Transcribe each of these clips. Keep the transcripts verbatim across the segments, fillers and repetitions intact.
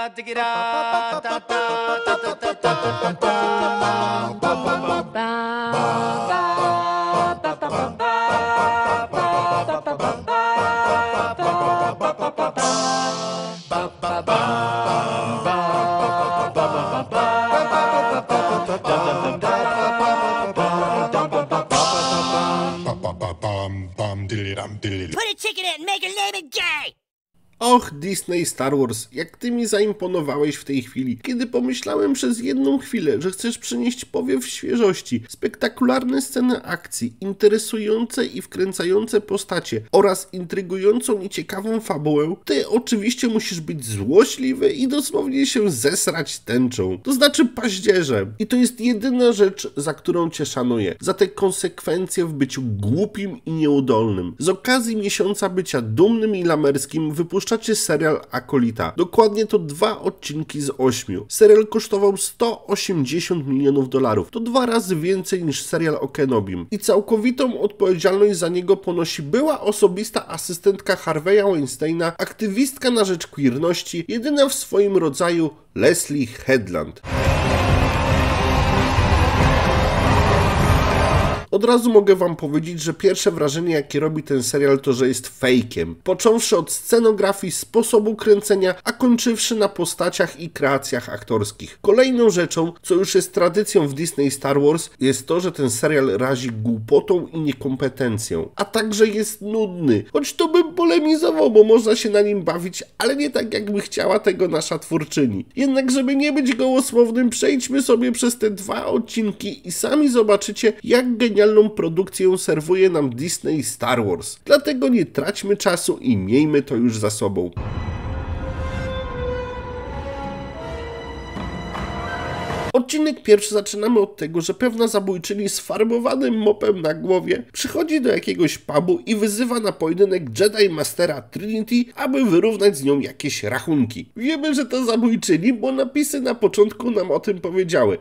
Put a chicken in it and make her name it gay! Och, Disney Star Wars, jak ty mi zaimponowałeś w tej chwili, kiedy pomyślałem przez jedną chwilę, że chcesz przynieść powiew świeżości, spektakularne sceny akcji, interesujące i wkręcające postacie oraz intrygującą i ciekawą fabułę, ty oczywiście musisz być złośliwy i dosłownie się zesrać tęczą, to znaczy paździerzem. I to jest jedyna rzecz, za którą cię szanuję, za te konsekwencje w byciu głupim i nieudolnym. Z okazji miesiąca bycia dumnym i lamerskim wypuszczacie serial Akolita. Dokładnie to dwa odcinki z ośmiu. Serial kosztował sto osiemdziesiąt milionów dolarów. To dwa razy więcej niż serial o Kenobim. I całkowitą odpowiedzialność za niego ponosi była osobista asystentka Harvey'a Weinsteina, aktywistka na rzecz queerności, jedyna w swoim rodzaju Leslie Headland. Od razu mogę wam powiedzieć, że pierwsze wrażenie, jakie robi ten serial, to że jest fejkiem. Począwszy od scenografii, sposobu kręcenia, a kończywszy na postaciach i kreacjach aktorskich. Kolejną rzeczą, co już jest tradycją w Disney Star Wars, jest to, że ten serial razi głupotą i niekompetencją. A także jest nudny. Choć to bym polemizował, bo można się na nim bawić, ale nie tak jakby chciała tego nasza twórczyni. Jednak żeby nie być gołosłownym, przejdźmy sobie przez te dwa odcinki i sami zobaczycie, jak genialnie produkcję serwuje nam Disney Star Wars. Dlatego nie traćmy czasu i miejmy to już za sobą. Odcinek pierwszy zaczynamy od tego, że pewna zabójczyni z farbowanym mopem na głowie przychodzi do jakiegoś pubu i wyzywa na pojedynek Jedi Mastera Trinity, aby wyrównać z nią jakieś rachunki. Wiemy, że to zabójczyni, bo napisy na początku nam o tym powiedziały.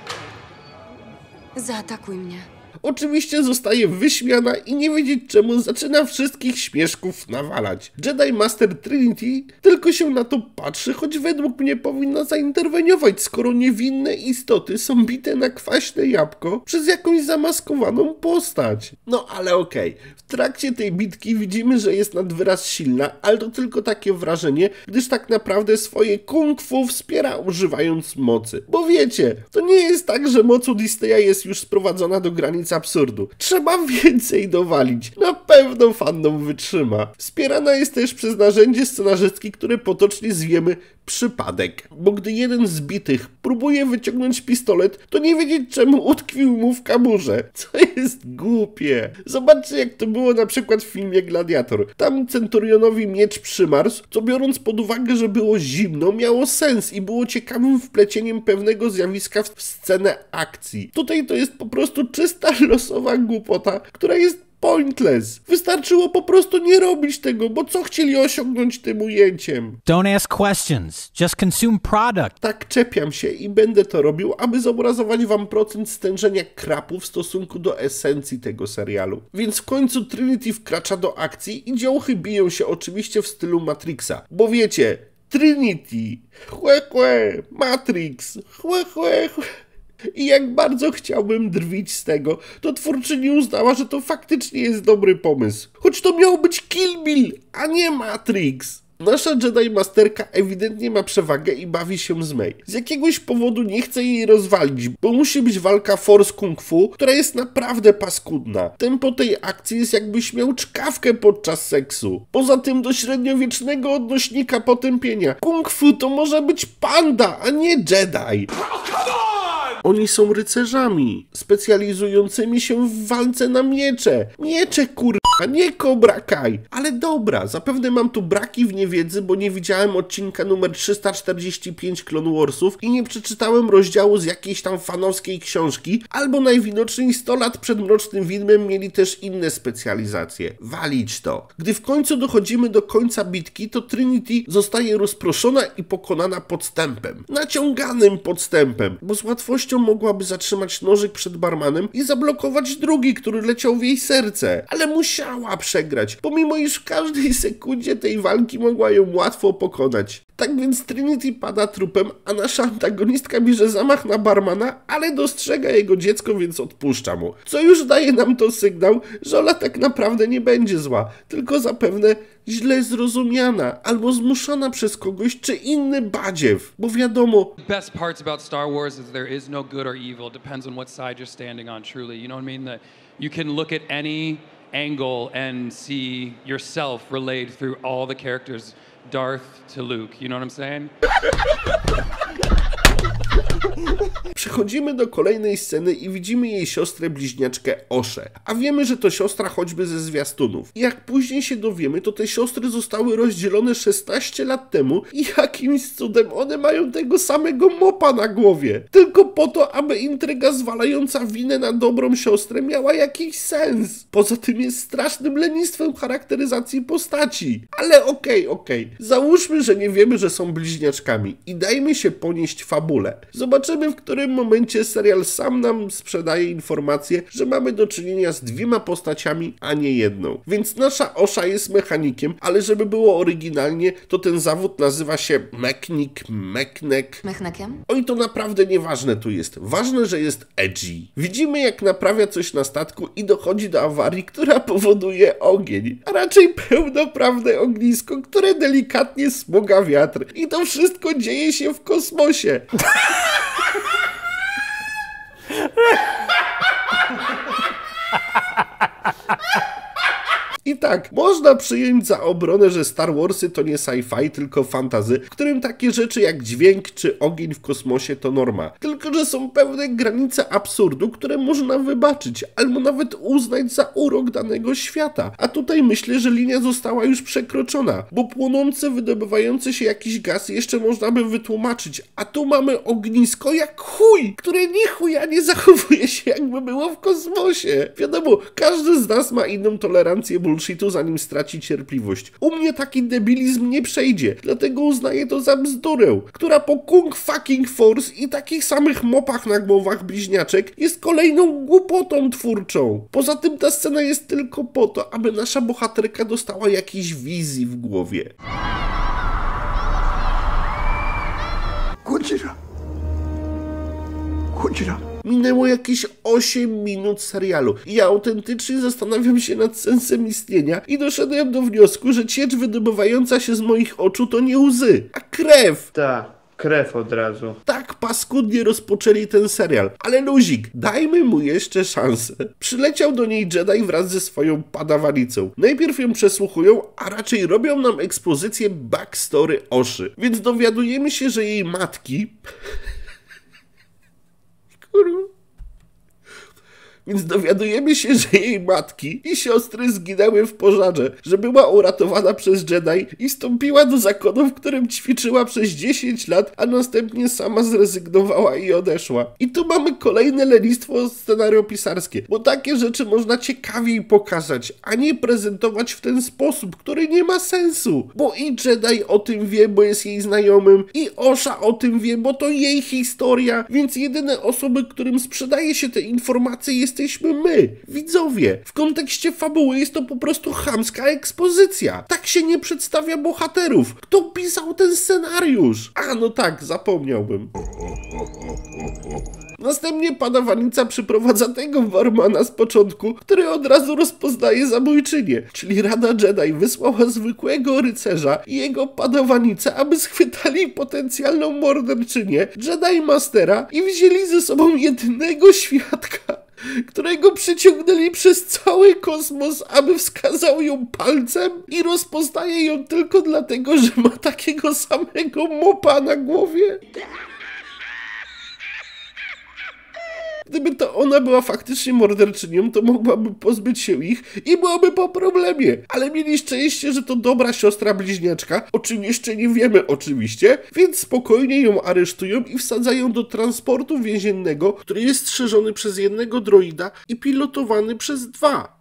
Zaatakuj mnie. Oczywiście zostaje wyśmiana i nie wiedzieć czemu zaczyna wszystkich śmieszków nawalać. Jedi Master Trinity tylko się na to patrzy, choć według mnie powinna zainterweniować, skoro niewinne istoty są bite na kwaśne jabłko przez jakąś zamaskowaną postać. No ale okej, okay. W trakcie tej bitki widzimy, że jest nad wyraz silna, ale to tylko takie wrażenie, gdyż tak naprawdę swoje kung fu wspiera używając mocy. Bo wiecie, to nie jest tak, że moc Disneya jest już sprowadzona do granic absurdu. Trzeba więcej dowalić. Na pewno fanom wytrzyma. Wspierana jest też przez narzędzie scenarzystki, które potocznie zwiemy przypadek. Bo gdy jeden z bitych próbuje wyciągnąć pistolet, to nie wiedzieć czemu utkwił mu w kaburze. Co jest głupie. Zobaczcie jak to było na przykład w filmie Gladiator. Tam Centurionowi miecz przymarzł, co biorąc pod uwagę, że było zimno, miało sens i było ciekawym wplecieniem pewnego zjawiska w scenę akcji. Tutaj to jest po prostu czysta losowa głupota, która jest pointless. Wystarczyło po prostu nie robić tego, bo co chcieli osiągnąć tym ujęciem? Don't ask questions, just consume product. Tak czepiam się i będę to robił, aby zobrazować wam procent stężenia krapu w stosunku do esencji tego serialu. Więc w końcu Trinity wkracza do akcji i działchy biją się oczywiście w stylu Matrixa. Bo wiecie, Trinity, chłe chłe, Matrix, chłe chłe chłe. I jak bardzo chciałbym drwić z tego, to twórczyni uznała, że to faktycznie jest dobry pomysł. Choć to miał być Kill Bill, a nie Matrix. Nasza Jedi Masterka ewidentnie ma przewagę i bawi się z Mei. Z jakiegoś powodu nie chce jej rozwalić, bo musi być walka Force Kung Fu, która jest naprawdę paskudna. Tempo tej akcji jest jakbyś miał czkawkę podczas seksu. Poza tym do średniowiecznego odnośnika potępienia. Kung Fu to może być panda, a nie Jedi. Oni są rycerzami, specjalizującymi się w walce na miecze. Miecze kurwa, nie Cobra Kai. Ale dobra, zapewne mam tu braki w niewiedzy, bo nie widziałem odcinka numer trzysta czterdzieści pięć Clone Warsów i nie przeczytałem rozdziału z jakiejś tam fanowskiej książki, albo najwidoczniej sto lat przed Mrocznym Widmem mieli też inne specjalizacje. Walić to. Gdy w końcu dochodzimy do końca bitki, to Trinity zostaje rozproszona i pokonana podstępem. Naciąganym podstępem, bo z łatwością mogłaby zatrzymać nożyk przed barmanem i zablokować drugi, który leciał w jej serce. Ale musiała musiała przegrać, pomimo iż w każdej sekundzie tej walki mogła ją łatwo pokonać. Tak więc Trinity pada trupem, a nasza antagonistka bierze zamach na barmana, ale dostrzega jego dziecko, więc odpuszcza mu. Co już daje nam to sygnał, że Ola tak naprawdę nie będzie zła, tylko zapewne źle zrozumiana albo zmuszana przez kogoś czy inny badziew, bo wiadomo... The best parts about Star Wars is there is no good or evil, depends on what side you're standing on truly, you know what I mean? That you can look at any angle and see yourself relayed through all the characters, Darth to Luke, you know what I'm saying? Przechodzimy do kolejnej sceny i widzimy jej siostrę bliźniaczkę Oszę. A wiemy, że to siostra choćby ze zwiastunów. I jak później się dowiemy, to te siostry zostały rozdzielone szesnaście lat temu i jakimś cudem one mają tego samego mopa na głowie. Tylko po to, aby intryga zwalająca winę na dobrą siostrę miała jakiś sens. Poza tym jest strasznym lenistwem charakteryzacji postaci. Ale okej, okay, okej. Okay. Załóżmy, że nie wiemy, że są bliźniaczkami i dajmy się ponieść fabule. Zobaczymy, w którym momencie serial sam nam sprzedaje informację, że mamy do czynienia z dwiema postaciami, a nie jedną. Więc nasza Osza jest mechanikiem, ale żeby było oryginalnie, to ten zawód nazywa się mechnik, mechnek. Mechnekiem? Oj, to naprawdę nieważne tu jest. Ważne, że jest edgy. Widzimy, jak naprawia coś na statku i dochodzi do awarii, która powoduje ogień, a raczej pełnoprawne ognisko, które delikatnie smuga wiatr. I to wszystko dzieje się w kosmosie. I tak, można przyjąć za obronę, że Star Warsy to nie sci-fi, tylko fantasy, w którym takie rzeczy jak dźwięk czy ogień w kosmosie to norma. Tylko że są pewne granice absurdu, które można wybaczyć, albo nawet uznać za urok danego świata. A tutaj myślę, że linia została już przekroczona, bo płonące, wydobywające się jakiś gaz jeszcze można by wytłumaczyć, a tu mamy ognisko jak chuj, które ni chuja nie zachowuje się jakby było w kosmosie. Wiadomo, każdy z nas ma inną tolerancję bullshitu, zanim straci cierpliwość. U mnie taki debilizm nie przejdzie, dlatego uznaję to za bzdurę, która po Kung fucking Force i takich samych mopach na głowach bliźniaczek jest kolejną głupotą twórczą. Poza tym ta scena jest tylko po to, aby nasza bohaterka dostała jakiejś wizji w głowie. Gojira. Gojira. Minęło jakieś osiem minut serialu i ja autentycznie zastanawiam się nad sensem istnienia i doszedłem do wniosku, że ciecz wydobywająca się z moich oczu to nie łzy, a krew. Tak, krew od razu. Tak paskudnie rozpoczęli ten serial, ale luzik, dajmy mu jeszcze szansę. Przyleciał do niej Jedi wraz ze swoją padawanicą. Najpierw ją przesłuchują, a raczej robią nam ekspozycję backstory Oszy, więc dowiadujemy się, że jej matki... Więc dowiadujemy się, że jej matki i siostry zginęły w pożarze, że była uratowana przez Jedi i wstąpiła do zakonu, w którym ćwiczyła przez dziesięć lat, a następnie sama zrezygnowała i odeszła. I tu mamy kolejne lenistwo scenariopisarskie, bo takie rzeczy można ciekawiej pokazać, a nie prezentować w ten sposób, który nie ma sensu. Bo i Jedi o tym wie, bo jest jej znajomym, i Osha o tym wie, bo to jej historia, więc jedyne osoby, którym sprzedaje się te informacje, jest jesteśmy my, widzowie. W kontekście fabuły jest to po prostu chamska ekspozycja. Tak się nie przedstawia bohaterów. Kto pisał ten scenariusz? A, no tak, zapomniałbym. Następnie padawanica przyprowadza tego barmana z początku, który od razu rozpoznaje zabójczynię, czyli Rada Jedi wysłała zwykłego rycerza i jego padawanicę, aby schwytali potencjalną morderczynię, Jedi Mastera, i wzięli ze sobą jedynego świadka, którego przyciągnęli przez cały kosmos, aby wskazał ją palcem i rozpoznaje ją tylko dlatego, że ma takiego samego mopa na głowie. Gdyby to ona była faktycznie morderczynią, to mogłaby pozbyć się ich i byłoby po problemie. Ale mieli szczęście, że to dobra siostra bliźniaczka, o czym jeszcze nie wiemy oczywiście, więc spokojnie ją aresztują i wsadzają do transportu więziennego, który jest strzeżony przez jednego droida i pilotowany przez dwa.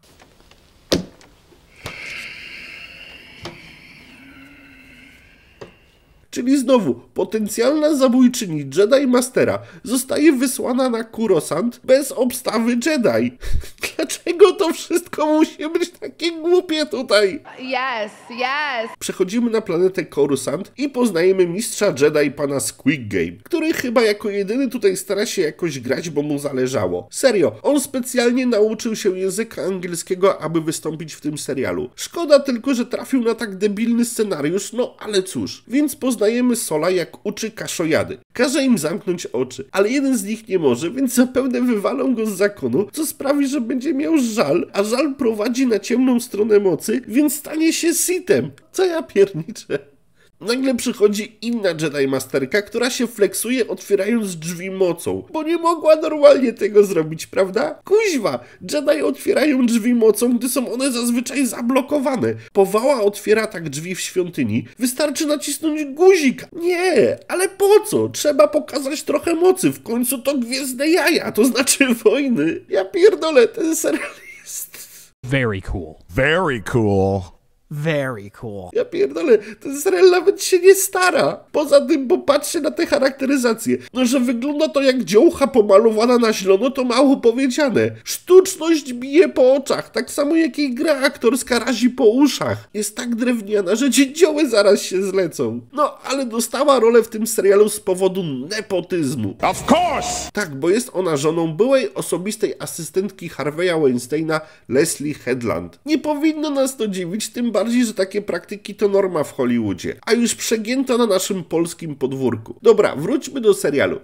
Czyli znowu, potencjalna zabójczyni Jedi Mastera zostaje wysłana na Coruscant bez obstawy Jedi. Dlaczego to wszystko musi być takie głupie tutaj? Yes, yes. Przechodzimy na planetę Coruscant i poznajemy mistrza Jedi pana Squid Game, który chyba jako jedyny tutaj stara się jakoś grać, bo mu zależało. Serio, on specjalnie nauczył się języka angielskiego, aby wystąpić w tym serialu. Szkoda tylko, że trafił na tak debilny scenariusz, no ale cóż. Więc poznajemy Sola, jak uczy kaszojady. Każe im zamknąć oczy, ale jeden z nich nie może, więc zapewne wywalą go z zakonu, co sprawi, że będzie miał żal, a żal prowadzi na ciemną stronę mocy, więc stanie się Sithem. Co ja pierniczę? Nagle przychodzi inna Jedi Masterka, która się flexuje, otwierając drzwi mocą, bo nie mogła normalnie tego zrobić, prawda? Kuźwa! Jedi otwierają drzwi mocą, gdy są one zazwyczaj zablokowane. Powała otwiera tak drzwi w świątyni. Wystarczy nacisnąć guzik. Nie, ale po co? Trzeba pokazać trochę mocy. W końcu to gwiezdne jaja, to znaczy wojny. Ja pierdolę, ten serial jest... Very cool. Very cool. Very cool. Ja pierdolę, ten serial nawet się nie stara. Poza tym, bo patrzcie na tę charakteryzację. No, że wygląda to jak dziołcha pomalowana na zielono, to mało powiedziane. Sztuczność bije po oczach, tak samo jak jej gra aktorska razi po uszach. Jest tak drewniana, że dziedzioły zaraz się zlecą. No, ale dostała rolę w tym serialu z powodu nepotyzmu. Of course! Tak, bo jest ona żoną byłej osobistej asystentki Harveya Weinsteina, Leslie Headland. Nie powinno nas to dziwić, tym bardziej, że takie praktyki to norma w Hollywoodzie, a już przegięto na naszym polskim podwórku. Dobra, wróćmy do serialu.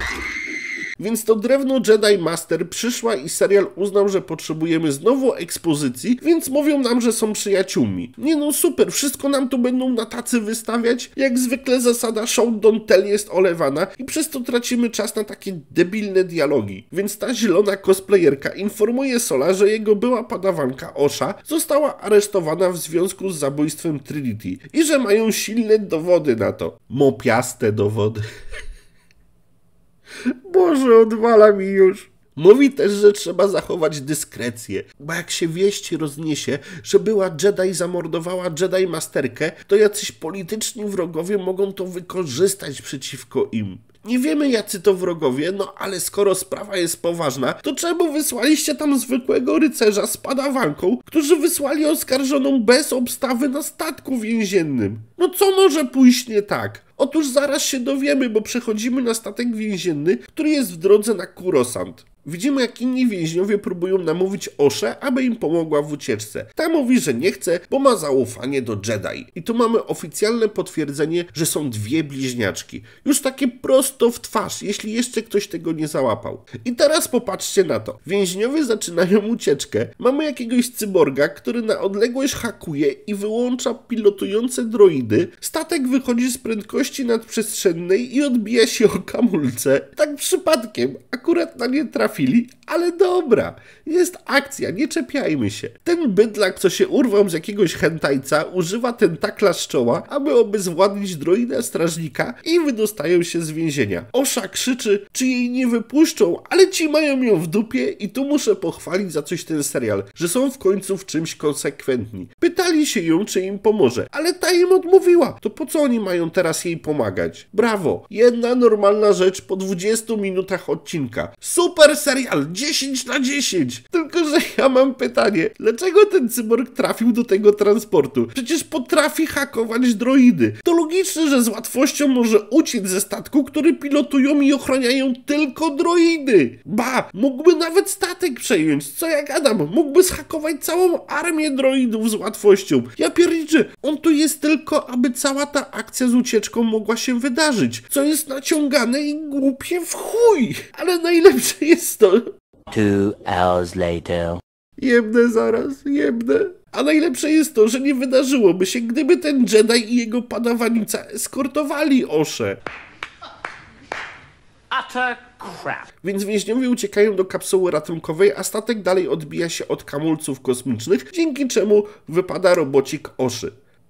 Więc to drewno Jedi Master przyszła i serial uznał, że potrzebujemy znowu ekspozycji, więc mówią nam, że są przyjaciółmi. Nie no super, wszystko nam tu będą na tacy wystawiać. Jak zwykle zasada show don't tell jest olewana i przez to tracimy czas na takie debilne dialogi. Więc ta zielona cosplayerka informuje Sola, że jego była padawanka Osha została aresztowana w związku z zabójstwem Trinity i że mają silne dowody na to. Mopiaste dowody. Boże, odwala mi już. Mówi też, że trzeba zachować dyskrecję, bo jak się wieść rozniesie, że była Jedi zamordowała Jedi Masterkę, to jacyś polityczni wrogowie mogą to wykorzystać przeciwko im. Nie wiemy, jacy to wrogowie, no ale skoro sprawa jest poważna, to czemu wysłaliście tam zwykłego rycerza z padawanką, którzy wysłali oskarżoną bez obstawy na statku więziennym? No co może pójść nie tak? Otóż zaraz się dowiemy, bo przechodzimy na statek więzienny, który jest w drodze na Coruscant. Widzimy, jak inni więźniowie próbują namówić Oszę, aby im pomogła w ucieczce. Ta mówi, że nie chce, bo ma zaufanie do Jedi. I tu mamy oficjalne potwierdzenie, że są dwie bliźniaczki. Już takie prosto w twarz, jeśli jeszcze ktoś tego nie załapał. I teraz popatrzcie na to. Więźniowie zaczynają ucieczkę. Mamy jakiegoś cyborga, który na odległość hakuje i wyłącza pilotujące droidy. Statek wychodzi z prędkości nadprzestrzennej i odbija się o kamulce. Tak przypadkiem, akurat na nie trafi. Ale dobra, jest akcja, nie czepiajmy się. Ten bydlak, co się urwał z jakiegoś hentajca, używa tentakla z czoła, aby obezwładnić droida strażnika i wydostają się z więzienia. Osha krzyczy, czy jej nie wypuszczą, ale ci mają ją w dupie i tu muszę pochwalić za coś ten serial, że są w końcu w czymś konsekwentni. Pytali się ją, czy im pomoże, ale ta im odmówiła. To po co oni mają teraz jej pomagać? Brawo, jedna normalna rzecz po dwudziestu minutach odcinka. Super serial, dziesięć na dziesięć. Tylko, że ja mam pytanie, dlaczego ten cyborg trafił do tego transportu? Przecież potrafi hakować droidy. To logiczne, że z łatwością może uciec ze statku, który pilotują i ochraniają tylko droidy. Ba, mógłby nawet statek przejąć. Co ja gadam? Mógłby zhakować całą armię droidów z łatwością. Ja pierniczę, on tu jest tylko, aby cała ta akcja z ucieczką mogła się wydarzyć. Co jest naciągane i głupie w chuj. Ale najlepsze jest to... Two hours later. Jebnę zaraz, jebnę. A najlepsze jest to, że nie wydarzyłoby się, gdyby ten Jedi i jego padawanica eskortowali Oszę. Utter crap. Więc więźniowie uciekają do kapsuły ratunkowej, a statek dalej odbija się od kamulców kosmicznych, dzięki czemu wypada robocik Oszy.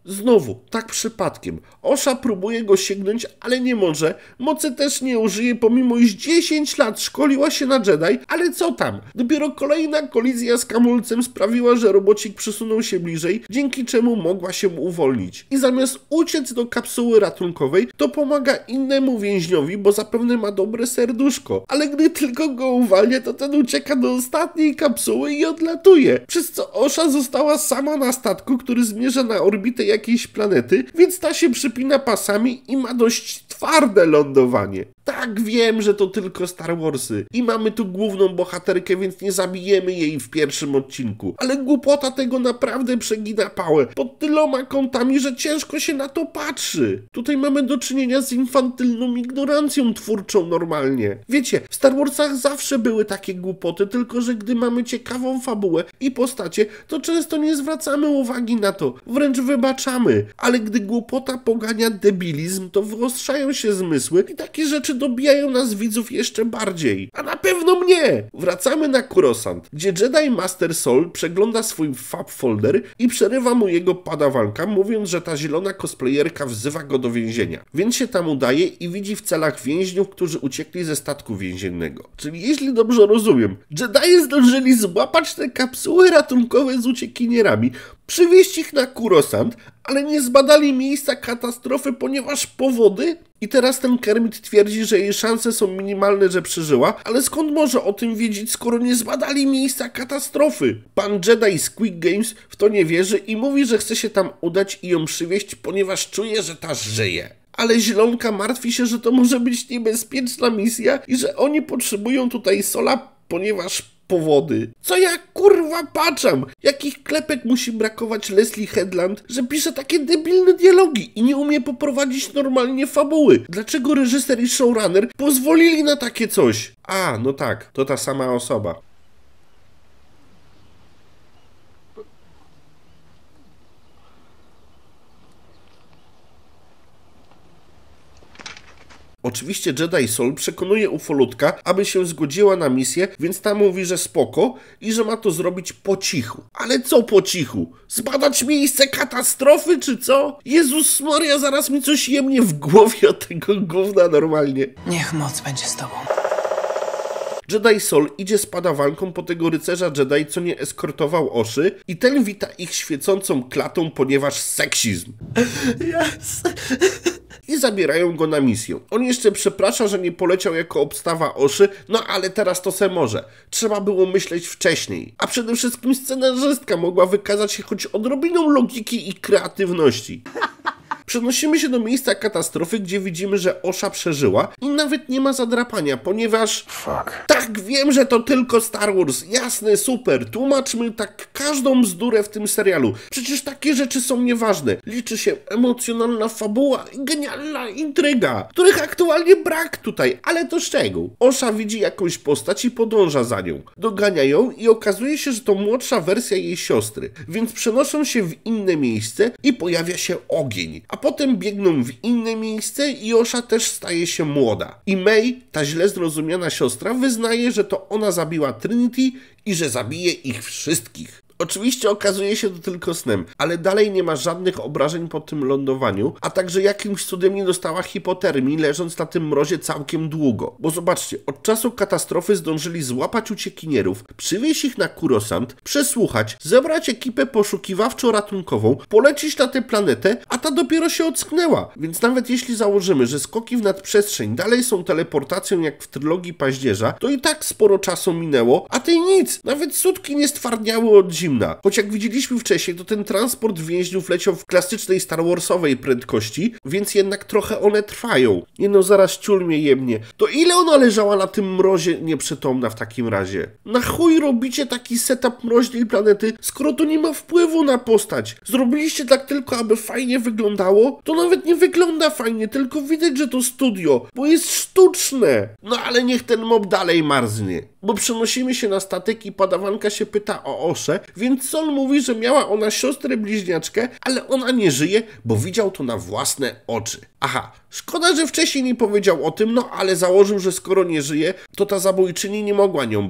Znowu, tak przypadkiem. Osha próbuje go sięgnąć, ale nie może. Mocy też nie użyje, pomimo iż dziesięć lat szkoliła się na Jedi, ale co tam? Dopiero kolejna kolizja z kamulcem sprawiła, że robocik przysunął się bliżej, dzięki czemu mogła się uwolnić. I zamiast uciec do kapsuły ratunkowej, to pomaga innemu więźniowi, bo zapewne ma dobre serduszko. Ale gdy tylko go uwalnia, to ten ucieka do ostatniej kapsuły i odlatuje. Przez co Osha została sama na statku, który zmierza na orbitę jakiejś planety, więc ta się przypina pasami i ma dość twarde lądowanie. Tak, wiem, że to tylko Star Warsy i mamy tu główną bohaterkę, więc nie zabijemy jej w pierwszym odcinku. Ale głupota tego naprawdę przegina pałę pod tyloma kątami, że ciężko się na to patrzy. Tutaj mamy do czynienia z infantylną ignorancją twórczą normalnie. Wiecie, w Star Warsach zawsze były takie głupoty, tylko że gdy mamy ciekawą fabułę i postacie, to często nie zwracamy uwagi na to, wręcz wybaczamy. Ale gdy głupota pogania debilizm, to wyostrzają się zmysły i takie rzeczy dobijają nas widzów jeszcze bardziej. A na pewno mnie! Wracamy na Coruscant, gdzie Jedi Master Sol przegląda swój fab folder i przerywa mu jego padawanka, mówiąc, że ta zielona cosplayerka wzywa go do więzienia. Więc się tam udaje i widzi w celach więźniów, którzy uciekli ze statku więziennego. Czyli jeśli dobrze rozumiem, Jedi zdążyli złapać te kapsuły ratunkowe z uciekinierami, przywieźć ich na Coruscant, ale nie zbadali miejsca katastrofy, ponieważ powody? I teraz ten Kermit twierdzi, że jej szanse są minimalne, że przeżyła, ale skąd może o tym wiedzieć, skoro nie zbadali miejsca katastrofy? Pan Jedi z Quick Games w to nie wierzy i mówi, że chce się tam udać i ją przywieźć, ponieważ czuje, że ta żyje. Ale Zielonka martwi się, że to może być niebezpieczna misja i że oni potrzebują tutaj Sola, ponieważ powody. Co ja kurwa patrzam? Jakich klepek musi brakować Leslie Headland, że pisze takie debilne dialogi i nie umie poprowadzić normalnie fabuły? Dlaczego reżyser i showrunner pozwolili na takie coś? A, no tak, to ta sama osoba. Oczywiście Jedi Sol przekonuje ufolutka, aby się zgodziła na misję, więc ta mówi, że spoko i że ma to zrobić po cichu. Ale co po cichu? Zbadać miejsce katastrofy, czy co? Jezus Maria, zaraz mi coś jemnie w głowie od tego gówna normalnie. Niech moc będzie z tobą. Jedi Sol idzie z padawanką po tego rycerza Jedi, co nie eskortował Oszy i ten wita ich świecącą klatą, ponieważ seksizm. Yes. I zabierają go na misję. On jeszcze przeprasza, że nie poleciał jako obstawa Oszy, no ale teraz to se może. Trzeba było myśleć wcześniej. A przede wszystkim scenarzystka mogła wykazać się choć odrobiną logiki i kreatywności. Przenosimy się do miejsca katastrofy, gdzie widzimy, że Osha przeżyła i nawet nie ma zadrapania, ponieważ... Fuck. Tak, wiem, że to tylko Star Wars. Jasne, super. Tłumaczmy tak każdą bzdurę w tym serialu. Przecież takie rzeczy są nieważne. Liczy się emocjonalna fabuła i genialna intryga, których aktualnie brak tutaj, ale to szczegół. Osha widzi jakąś postać i podąża za nią. Dogania ją i okazuje się, że to młodsza wersja jej siostry, więc przenoszą się w inne miejsce i pojawia się ogień. A potem biegną w inne miejsce i Osha też staje się młoda. I May, ta źle zrozumiana siostra, wyznaje, że to ona zabiła Trinity i że zabije ich wszystkich. Oczywiście okazuje się to tylko snem, ale dalej nie ma żadnych obrażeń po tym lądowaniu, a także jakimś cudem nie dostała hipotermii, leżąc na tym mrozie całkiem długo. Bo zobaczcie, od czasu katastrofy zdążyli złapać uciekinierów, przywieźć ich na Coruscant, przesłuchać, zebrać ekipę poszukiwawczo-ratunkową, polecieć na tę planetę, a ta dopiero się ocknęła. Więc nawet jeśli założymy, że skoki w nadprzestrzeń dalej są teleportacją jak w trylogii Paździerza, to i tak sporo czasu minęło, a tej nic, nawet sutki nie stwardniały od zimna. Choć jak widzieliśmy wcześniej, to ten transport więźniów leciał w klasycznej Star Warsowej prędkości, więc jednak trochę one trwają. Nie no, zaraz ciul mnie jemnie. To ile ona leżała na tym mrozie nieprzytomna w takim razie? Na chuj robicie taki setup mroźnej planety, skoro to nie ma wpływu na postać? Zrobiliście tak tylko, aby fajnie wyglądało? To nawet nie wygląda fajnie, tylko widać, że to studio, bo jest sztuczne. No ale niech ten mob dalej marznie. Bo przenosimy się na statek i padawanka się pyta o Oszę, więc Sol mówi, że miała ona siostrę bliźniaczkę, ale ona nie żyje, bo widział to na własne oczy. Aha, szkoda, że wcześniej nie powiedział o tym, no ale założył, że skoro nie żyje, to ta zabójczyni nie mogła nią być.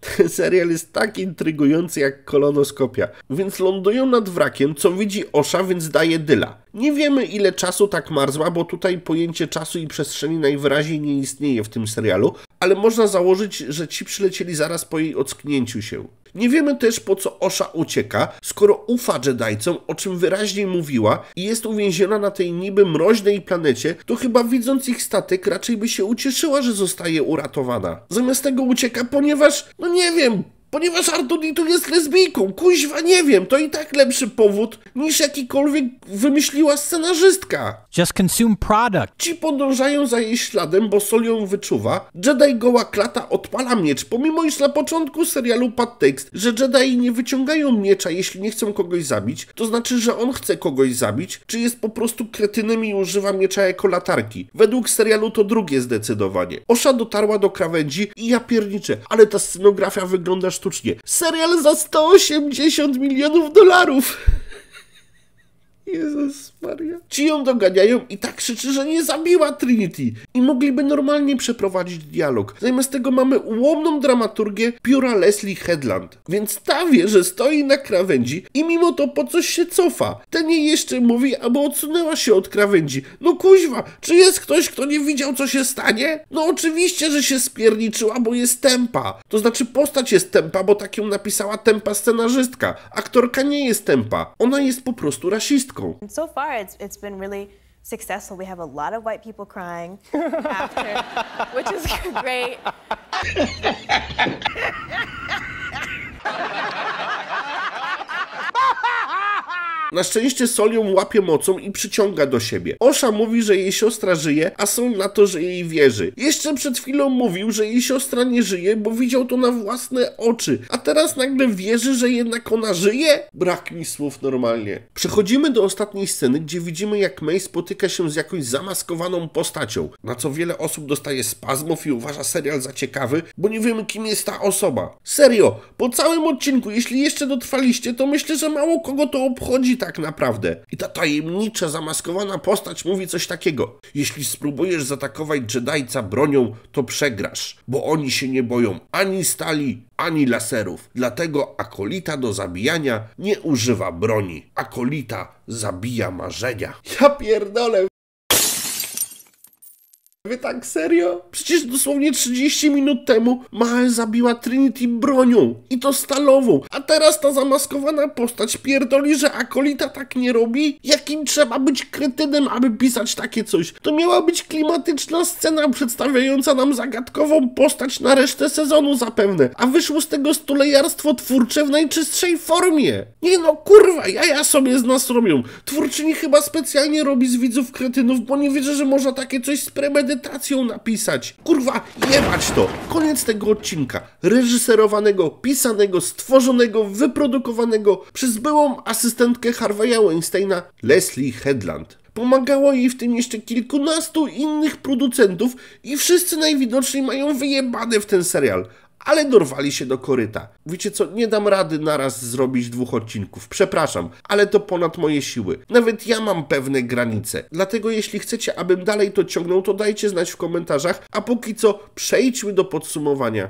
Ten serial jest tak intrygujący jak kolonoskopia. Więc lądują nad wrakiem, co widzi Osha, więc daje dyla. Nie wiemy ile czasu tak marzła, bo tutaj pojęcie czasu i przestrzeni najwyraźniej nie istnieje w tym serialu, ale można założyć, że ci przylecieli zaraz po jej ocknięciu się. Nie wiemy też po co Osha ucieka, skoro ufa Jedajcom, o czym wyraźnie mówiła i jest uwięziona na tej niby mroźnej planecie, to chyba widząc ich statek raczej by się ucieszyła, że zostaje uratowana. Zamiast tego ucieka, ponieważ, no nie wiem, ponieważ R dwa D two jest lesbijką, kuźwa nie wiem, to i tak lepszy powód niż jakikolwiek wymyśliła scenarzystka. Just consume product. Ci podążają za jej śladem, bo Sol ją wyczuwa. Jedi goła klata odpala miecz, pomimo iż na początku serialu padł tekst, że Jedi nie wyciągają miecza, jeśli nie chcą kogoś zabić, to znaczy, że on chce kogoś zabić, czy jest po prostu kretynem i używa miecza jako latarki. Według serialu to drugie zdecydowanie. Osha dotarła do krawędzi i ja pierniczę, ale ta scenografia wygląda sztucznie. Serial za sto osiemdziesiąt milionów dolarów! Jezus Maria. Ci ją doganiają i tak krzyczy, że nie zabiła Trinity. I mogliby normalnie przeprowadzić dialog. Zamiast tego mamy ułomną dramaturgię pióra Leslie Headland. Więc ta wie, że stoi na krawędzi i mimo to po coś się cofa. Ten jej jeszcze mówi, aby odsunęła się od krawędzi. No kuźwa, czy jest ktoś, kto nie widział, co się stanie? No oczywiście, że się spierniczyła, bo jest tempa. To znaczy postać jest tempa, bo tak ją napisała tempa scenarzystka. Aktorka nie jest tempa. Ona jest po prostu rasistką. So far, it's it's been really successful. We have a lot of white people crying after, which is great. Na szczęście Sol ją łapie mocą i przyciąga do siebie. Osha mówi, że jej siostra żyje, a Sol na to, że jej wierzy. Jeszcze przed chwilą mówił, że jej siostra nie żyje, bo widział to na własne oczy. A teraz nagle wierzy, że jednak ona żyje? Brak mi słów normalnie. Przechodzimy do ostatniej sceny, gdzie widzimy, jak May spotyka się z jakąś zamaskowaną postacią, na co wiele osób dostaje spazmów i uważa serial za ciekawy, bo nie wiemy, kim jest ta osoba. Serio, po całym odcinku, jeśli jeszcze dotrwaliście, to myślę, że mało kogo to obchodzi tak naprawdę. I ta tajemnicza, zamaskowana postać mówi coś takiego. Jeśli spróbujesz zaatakować Jedajca bronią, to przegrasz, bo oni się nie boją ani stali, ani laserów. Dlatego akolita do zabijania nie używa broni. Akolita zabija marzenia. Ja pierdolę. Wy tak serio? Przecież dosłownie trzydzieści minut temu Mae zabiła Trinity bronią i to stalową, a teraz ta zamaskowana postać pierdoli, że akolita tak nie robi? Jakim trzeba być kretynem, aby pisać takie coś? To miała być klimatyczna scena przedstawiająca nam zagadkową postać na resztę sezonu zapewne, a wyszło z tego stulejarstwo twórcze w najczystszej formie. Nie no kurwa, jaja sobie z nas robią. Twórczyni chyba specjalnie robi z widzów kretynów, bo nie wierzę, że można takie coś z premedytacją napisać. Kurwa, jebać to! Koniec tego odcinka. Reżyserowanego, pisanego, stworzonego, wyprodukowanego przez byłą asystentkę Harvey'a Weinsteina Leslie Headland. Pomagało jej w tym jeszcze kilkunastu innych producentów i wszyscy najwidoczniej mają wyjebane w ten serial. Ale dorwali się do koryta. Wiecie co, nie dam rady naraz zrobić dwóch odcinków. Przepraszam, ale to ponad moje siły. Nawet ja mam pewne granice. Dlatego jeśli chcecie, abym dalej to ciągnął, to dajcie znać w komentarzach, a póki co przejdźmy do podsumowania.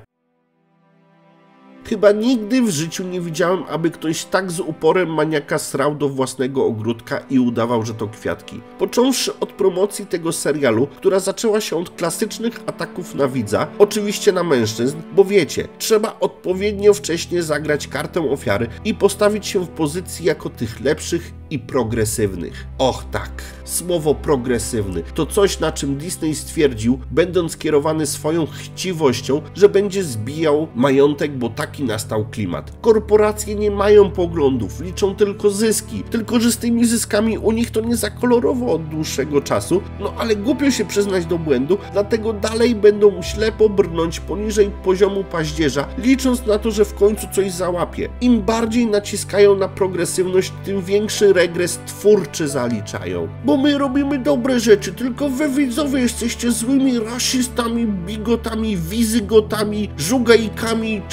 Chyba nigdy w życiu nie widziałem, aby ktoś tak z uporem maniaka srał do własnego ogródka i udawał, że to kwiatki. Począwszy od promocji tego serialu, która zaczęła się od klasycznych ataków na widza, oczywiście na mężczyzn, bo wiecie, trzeba odpowiednio wcześnie zagrać kartę ofiary i postawić się w pozycji jako tych lepszych i progresywnych. Och tak, słowo progresywny to coś, na czym Disney stwierdził, będąc kierowany swoją chciwością, że będzie zbijał majątek, bo taki nastał klimat. Korporacje nie mają poglądów, liczą tylko zyski, tylko że z tymi zyskami u nich to nie za kolorowo od dłuższego czasu, no ale głupio się przyznać do błędu, dlatego dalej będą ślepo brnąć poniżej poziomu paździerza, licząc na to, że w końcu coś załapie. Im bardziej naciskają na progresywność, tym większy regres twórczy zaliczają. Bo my robimy dobre rzeczy, tylko wy widzowie jesteście złymi rasistami, bigotami, wizygotami, żugajkami czy innymi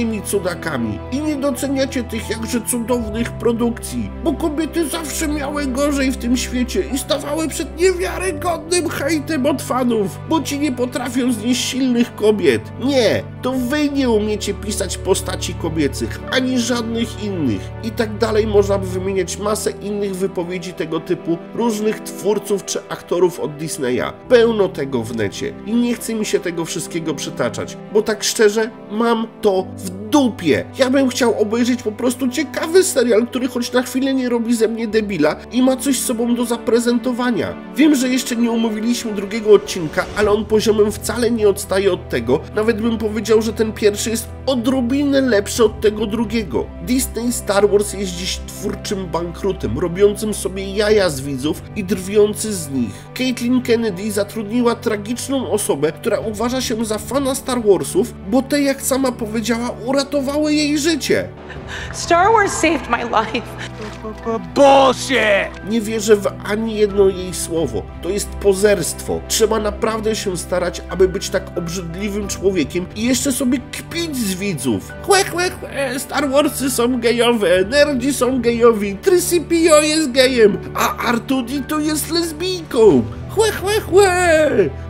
innymi cudakami i nie doceniacie tych jakże cudownych produkcji, bo kobiety zawsze miały gorzej w tym świecie i stawały przed niewiarygodnym hejtem od fanów, bo ci nie potrafią znieść silnych kobiet. Nie, to wy nie umiecie pisać postaci kobiecych, ani żadnych innych. I tak dalej można by wymieniać masę innych wypowiedzi tego typu różnych twórców czy aktorów od Disneya. Pełno tego w necie i nie chce mi się tego wszystkiego przytaczać, bo tak szczerze mam to w dupie. Ja bym chciał obejrzeć po prostu ciekawy serial, który choć na chwilę nie robi ze mnie debila i ma coś z sobą do zaprezentowania. Wiem, że jeszcze nie omówiliśmy drugiego odcinka, ale on poziomem wcale nie odstaje od tego. Nawet bym powiedział, że ten pierwszy jest odrobinę lepszy od tego drugiego. Disney Star Wars jest dziś twórczym bankrutem, robiącym sobie jaja z widzów i drwiący z nich. Kathleen Kennedy zatrudniła tragiczną osobę, która uważa się za fana Star Warsów, bo te, jak sama powiedziała, uratowały jej życie. Star Wars saved my life. Bullshit! Nie wierzę w ani jedno jej słowo. To jest pozerstwo. Trzeba naprawdę się starać, aby być tak obrzydliwym człowiekiem i jeszcze sobie kpić z widzów. Chłe, chłe, chłe, Star Warsy są gejowe, nerdzi są gejowi, trzy C P O jest gejem, a R dwa D two jest lesbijką. Chłe, chłe, chłe.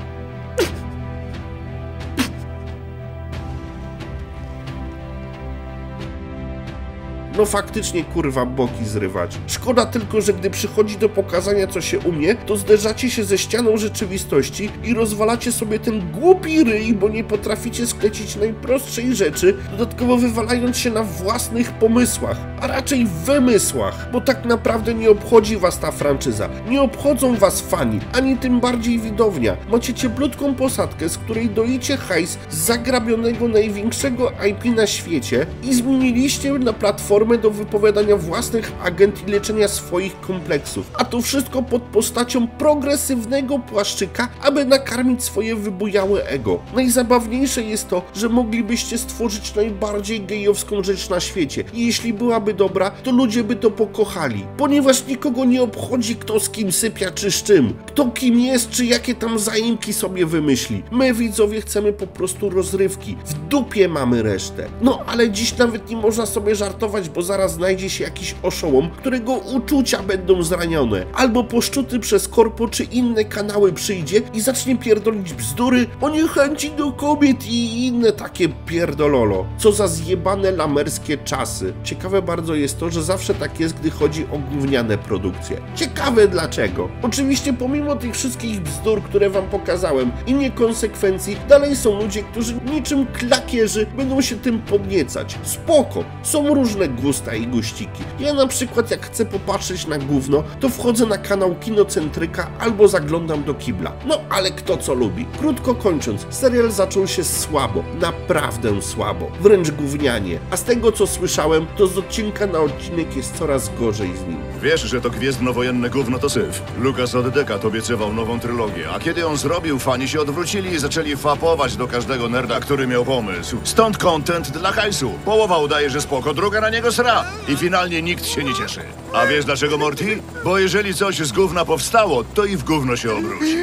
No faktycznie, kurwa, boki zrywać. Szkoda tylko, że gdy przychodzi do pokazania, co się umie, to zderzacie się ze ścianą rzeczywistości i rozwalacie sobie ten głupi ryj, bo nie potraficie sklecić najprostszej rzeczy, dodatkowo wywalając się na własnych pomysłach, a raczej wymysłach, bo tak naprawdę nie obchodzi was ta franczyza, nie obchodzą was fani, ani tym bardziej widownia. Macie cieplutką posadkę, z której doicie hajs z zagrabionego największego I P na świecie i zmieniliście na platformę do wypowiadania własnych agent i leczenia swoich kompleksów. A to wszystko pod postacią progresywnego płaszczyka, aby nakarmić swoje wybujałe ego. Najzabawniejsze jest to, że moglibyście stworzyć najbardziej gejowską rzecz na świecie i jeśli byłaby dobra, to ludzie by to pokochali, ponieważ nikogo nie obchodzi, kto z kim sypia czy z czym, kto kim jest, czy jakie tam zaimki sobie wymyśli. My, widzowie, chcemy po prostu rozrywki. W dupie mamy resztę. No ale dziś nawet nie można sobie żartować, bo zaraz znajdzie się jakiś oszołom, którego uczucia będą zranione, albo poszczuty przez korpo czy inne kanały przyjdzie i zacznie pierdolić bzdury o niechęci do kobiet i inne takie pierdololo. Co za zjebane lamerskie czasy. Ciekawe bardzo jest to, że zawsze tak jest, gdy chodzi o gówniane produkcje. Ciekawe dlaczego. Oczywiście pomimo tych wszystkich bzdur, które wam pokazałem i niekonsekwencji, dalej są ludzie, którzy niczym klakierzy będą się tym podniecać. Spoko, są różne gusta i guściki. Ja na przykład jak chcę popatrzeć na gówno, to wchodzę na kanał Kinocentryka albo zaglądam do kibla. No ale kto co lubi. Krótko kończąc, serial zaczął się słabo. Naprawdę słabo. Wręcz gównianie. A z tego co słyszałem, to z odcinka na odcinek jest coraz gorzej z nim. Wiesz, że to gwiezdnowojenne gówno to syf. Lucas od dekad obiecywał nową trylogię, a kiedy ją zrobił, fani się odwrócili i zaczęli fapować do każdego nerda, który miał pomysł. Stąd content dla hajsu. Połowa udaje, że spoko, druga na niego sra. I finalnie nikt się nie cieszy. A wiesz dlaczego, Morty? Bo jeżeli coś z gówna powstało, to i w gówno się obróci.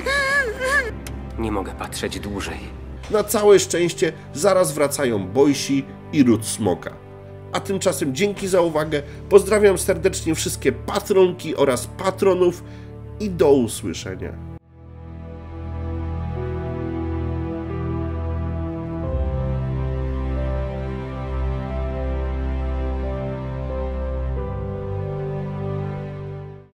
Nie mogę patrzeć dłużej. Na całe szczęście zaraz wracają Boysi i Ród Smoka. A tymczasem dzięki za uwagę, pozdrawiam serdecznie wszystkie patronki oraz patronów i do usłyszenia.